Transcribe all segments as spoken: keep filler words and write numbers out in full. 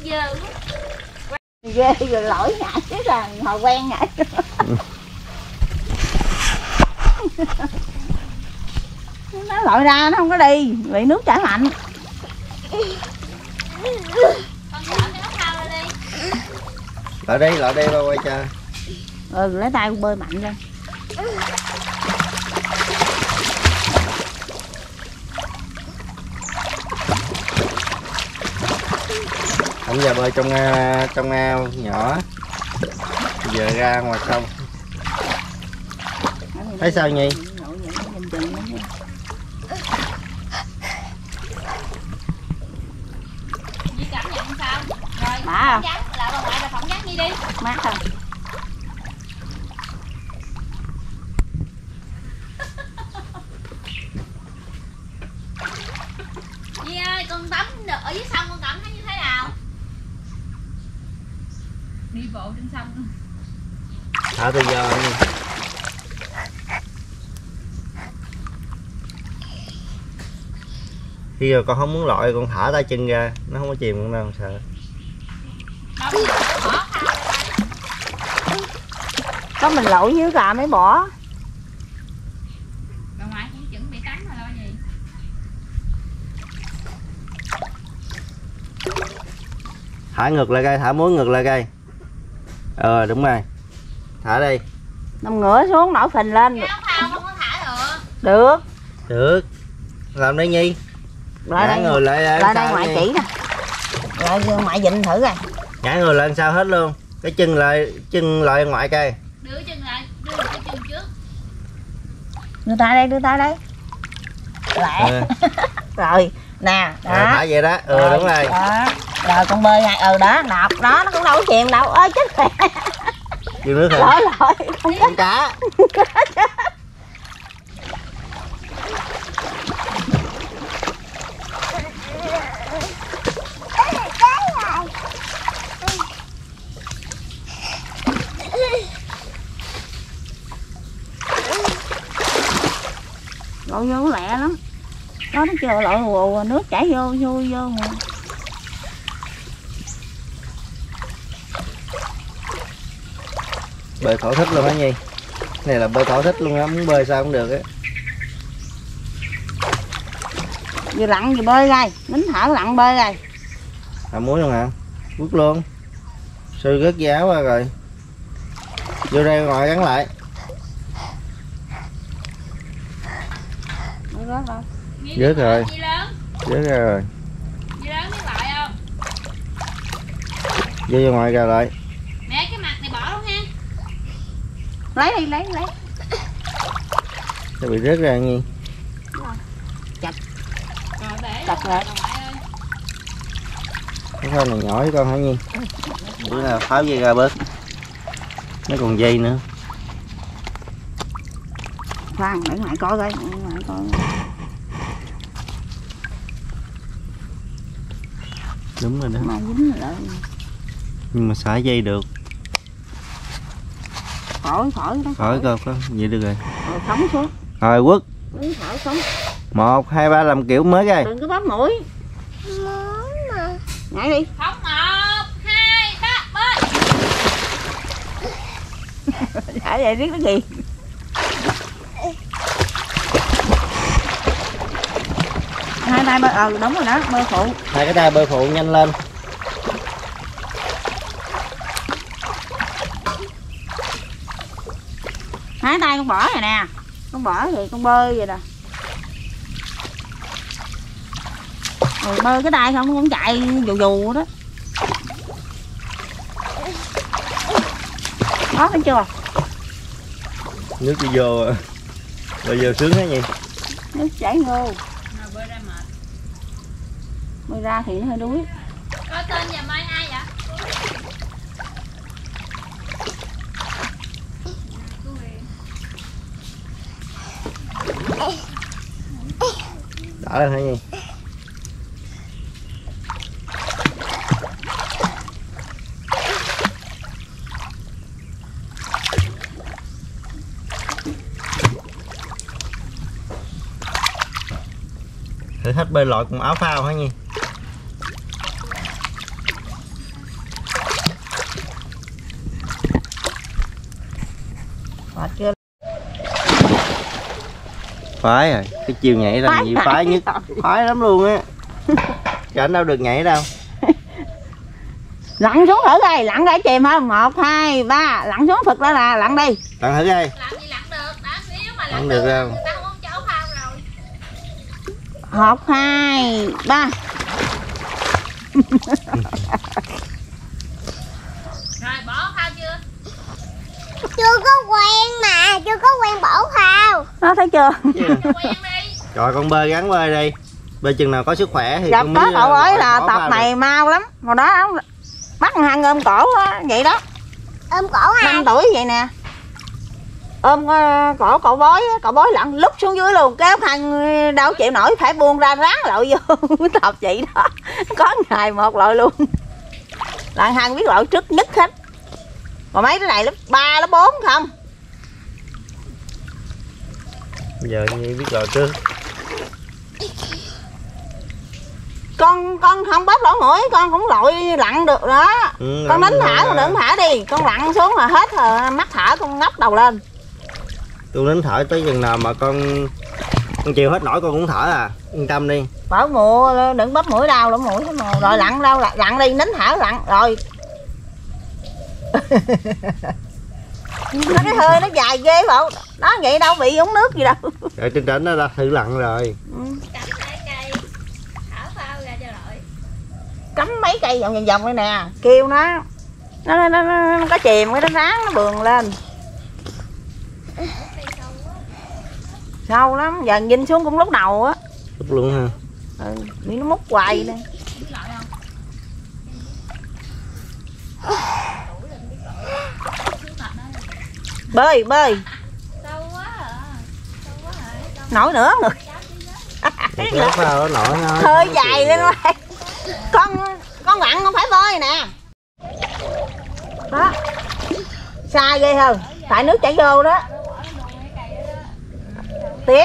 dơ. Ghê rồi lỗi ngại chứ là hồi quen ngại. Nó lội ra nó không có đi, bị nước chảy mạnh. Con nhỏ cái ốc thao ra đi. Lại đây, lại đây ba quay cho. Ừ, lấy tay bơi mạnh lên. Anh giờ bơi trong trong ao nhỏ, giờ ra ngoài sông. Thấy sao Nhi? Nhi cảm nhận sao? Rồi, Má phỏng vấn là bà ngoại là phỏng vấn Nhi đi. Mát không? Nhi ơi, con tắm được ở dưới sông con cảm thấy như thế nào? Đi bộ trên sông. Thả tự do Nhi. Khi rồi con không muốn lội con thả tay chân ra, nó không có chìm con đâu, sợ. Đâu bỏ thao. Có mình lội dưới cà mới bỏ. Bà ngoại cũng chuẩn bị tắm rồi lo gì. Thả ngược lại cây, thả muối ngược lại cây. Ờ đúng rồi. Thả đi. Nằm ngửa xuống nổi phình lên. Cái ốc thao không có thả được. Được. Được. Làm đây Nhi. Lại Ngã đây, người lại lại, lại đây ngoại Nhi. chỉ nè. Lại ngoại dịnh thử coi. Ngã người lên sao hết luôn. Cái chân lại chân lại ngoại cây. Đưa chân lại, đưa cái chân trước. Đưa tay đây, đưa tay đây. Lẹ. Ừ. Rồi, nè, đó. Ờ, thả vậy đó. Ừ rồi, đúng rồi. Đó. Rồi con bơi ngay, ừ đó, nạp đó, nó cũng đâu có chìm đâu. Ơi chết mẹ. Vô nước hả? Lỗi lỗi. Không Con cá. Lội vô nó lẹ lắm. Đó nó chưa lội hồ nước chảy vô vô vô. Bơi thổ thích luôn hả Nhi? Này là bơi thổ thích luôn á, muốn bơi sao cũng được á. Vừa lặn vừa bơi ra, nín thở lặn bơi ra. Thả muối luôn hả? Quất luôn. Sư rớt giáo qua rồi. Vô đây ngoài gắn lại. Rớt rồi. Rớt rồi. Nhi lớn. Rớt ra rồi. Nhi lớn biết lại không? Vô vô ngoài ra lại. Mẹ cái mặt này bỏ luôn ha. Lấy đi, lấy lấy. Nó bị rớt ra Nhi. Chặt. Rồi để Chặt lại. bà ngoại ơi. Cái phao này nhỏ với con hả Nhi? Bữa nào pháo dây ra bớt. Nó còn dây nữa. Khoan, để ngoại coi coi, ngoại coi. Đúng rồi đó. Mà dính rồi đó. Nhưng mà xả dây được. Khỏi, khỏi đó. Khỏi coi có vậy được rồi. Rồi phóng xuống. Rồi quất. Đứng thở phóng. Một, hai, ba làm kiểu mới coi. Đừng có bóp mũi. Nhảy đi. Phóng một, hai, ba, bơi. Nhảy vậy biết cái gì. Hai tay bơi, ừ đúng rồi đó, bơi phụ. Hai cái tay bơi phụ nhanh lên. Hai tay con bỏ rồi nè. Con bỏ thì con bơi vậy nè. Rồi bơi cái tay không con chạy dù dù đó. Đó thấy chưa? Nước đi vô à. Bơi vô sướng hả Nhi? Nước chảy ngô. Nào bơi ra mệt. Bơi ra thì nó hơi đuối. Có tên và mai ai vậy? Đỡ lên hả Nhi? Thử thách bơi lội cùng áo phao hả Nhi? Khoái rồi, cái chiều nhảy là nhiều khoái nhất. Khoái lắm luôn á. Rảnh đâu được nhảy đâu. Lặn xuống thử coi, lặn ra chìm không? Một, hai, ba, lặn xuống thực đó là lặn đi. Lặn thử coi. Lặn gì lặn được, đó nếu mà lặn, Lặn được không? người ta không có chỗ phao rồi. Một, hai, ba. Rồi bỏ phao chưa? Chưa có quen mà, chưa có quen bỏ phao. Đó thấy chưa? Yeah. Quen đi. Rồi con bơi gắn bơi đi. Bơi chừng nào có sức khỏe thì Gặp con có mới cậu ấy là bỏ tập vào này được. mau lắm. Hồi đó bắt hàng ôm cổ đó, vậy đó. Ôm cổ ai? Năm tuổi vậy nè. Ôm uh, cổ cậu bói, cậu bói lặn lúc xuống dưới luôn. Kéo thằng đâu chịu nổi phải buông ra ráng lội vô. Tập vậy đó. Có ngày một lội luôn. Lặn hàng biết lội trước nhất hết. Mà mấy cái này lớp ba, lớp bốn không? Giờ như biết lội trước. Con con không bóp lỗ mũi, con cũng lội lặn được đó. Ừ, Con lặn đánh thả, được con rồi. đừng thả đi. Con lặn xuống là hết rồi, mắt thả con ngóc đầu lên. Tôi nín thở tới chừng nào mà con con chịu hết nổi con cũng thở à, yên tâm đi. Bảo mùa đừng bóp mũi đau lỗ mũi cái mùa. Rồi lặn đâu lặn, lặn đi, nín thở lặn rồi. Nó cái hơi nó dài ghê bộ. Đó vậy đâu bị uống nước gì đâu. Rồi trên trển nó đã thử lặn rồi. Ừ. Cắm hai cây. Thả phao ra cho đội. Cắm mấy cây vòng vòng vòng đây nè, kêu nó nó nó, nó, nó, nó có chìm cái nó ráng nó bườn lên. Sâu lắm, giờ nhìn xuống cũng lúc đầu á. Lúc luôn ha. Ừ, bị nó mút hoài nè. Biết lội không? Bơi bơi Sâu quá à. Sâu quá à. Sâu nổi nữa người. Kéo phao nó nổi nó. Hơi dài lên rồi. Con con lặn không phải bơi nè. Đó. Xa ghê hơn. Tại nước chảy vô đó. Tiếp.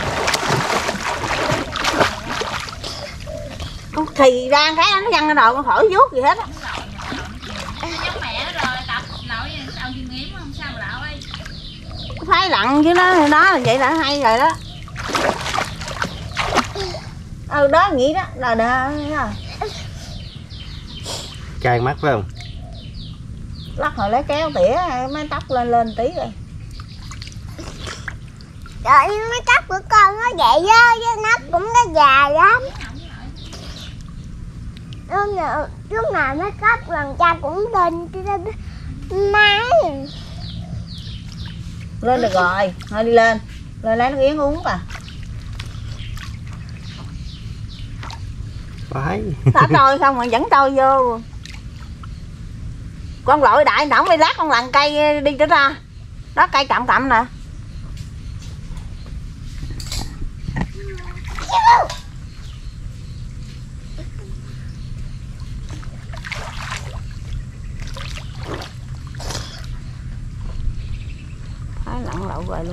Con thì ra cái nó văng ra đầu con khỏi vuốt gì hết á. giống mẹ rồi tập lội gì đầu chuyên nghiệp không sao mà lội. Phải lặn chứ nó nó là vậy là hay rồi đó. Ừ đó nghĩ đó là đờ. Cay mắt phải không? Lắc hồi lấy kéo tỉa mái tóc lên lên tí rồi. Trời, mấy tóc của con nó vậy á, chứ nó cũng nó dài lắm. Lúc nào, lúc nào nó cắp lần cha cũng lên máy. Lên được rồi, thôi đi lên. Lên lấy nước yến uống à. Phải. Thả trôi không mà vẫn trôi vô. Con lội đại nổng đi lát con lằn cây đi trở ra. Đó cây cặm cặm nè. Thái lặn lậu rồi luôn.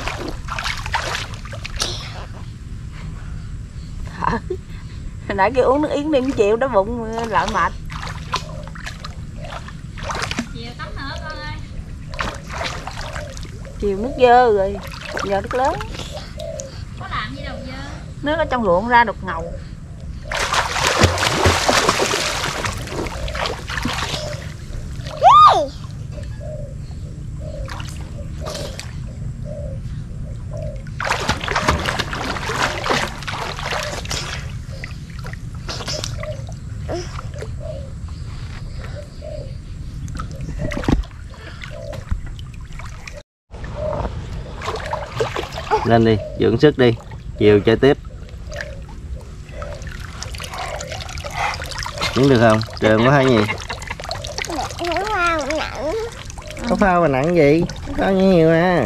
Thở. Nãy kêu uống nước yến đi chịu đó bụng lợn mệt. Chiều tắm nữa con ơi. Chiều nước dơ rồi, giờ nước lớn. Có làm gì đâu dơ. Nước ở trong ruộng ra đục ngầu. Lên đi, dưỡng sức đi. Chiều chơi tiếp. Đứng được không? Trơn quá hay gì? Có phao mà nặng gì? Có nhiều à.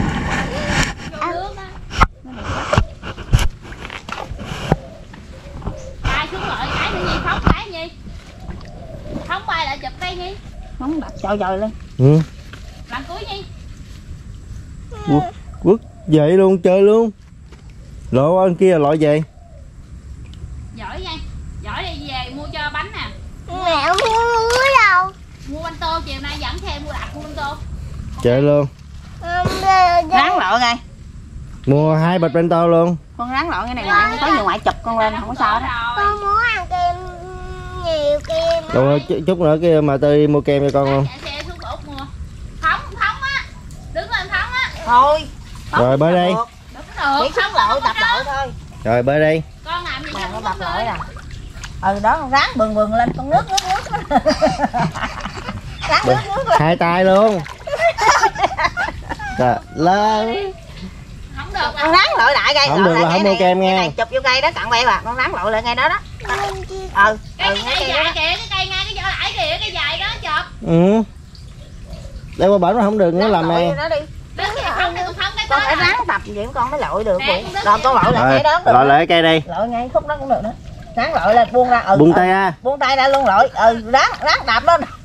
Bay xuống lội cái nữa Nhi, phóng cái Nhi. Phóng bay lại chụp cái Nhi. Không đặt trời trời lên. Ừ. Làm cuối Nhi. Quất, quất vậy luôn, chơi luôn. Lộ anh kia loại gì? Giỏi nha. Giỏi đi về mua cho bánh nè. Mẹ không mua đâu. Mua bánh tô chiều nay dẫn thêm mua đặt mua bánh tô. Chơi luôn. Ráng lội ngay. Mua hai bịch bento luôn. Con ráng lội cái này ngoại có nhiều ngoại chụp con lên không có sao đó. Con muốn ăn kem nhiều kem. Rồi chút nữa kia mà tôi đi mua kem cho con luôn. Xe xuống Úc mua. Phóng phóng á. Đứng lên phóng á. Thôi. Rồi bơi đi. Chỉ phóng lội tập lội thôi. Rồi bơi đi. Con làm gì Mà cho nó con tập bơi. lội à. Ừ đó con ráng bừng bừng lên con nước nước nước. Ráng nước nước lên. Hai tay luôn. Trời lên. Không được Con ráng lội lại cây. Không được là không mua kem nha. Cái này chụp vô cây đó cặn bẹ bà, con ráng lội lại ngay đó đó. Ừ. Cái Ừ, cái cây ngay dài đó. kìa, cái cây ngay cái vỏ lãi kìa, cái dài đó chụp. Ừ. Đây qua bển mà không được nó làm Lội này. nó đi. Đứng kìa không được phóng cái Con tới phải rồi. ráng tập vậy con mới lội được. Nè, Rồi con lội lại Rồi, ngay đó được. lội lại cái cây đi. Lội ngay khúc đó cũng được nữa. Ráng lội lên buông ra. Ừ, Buông ừ. tay ra. Buông tay ra luôn lội. Ừ ráng ráng đạp đó.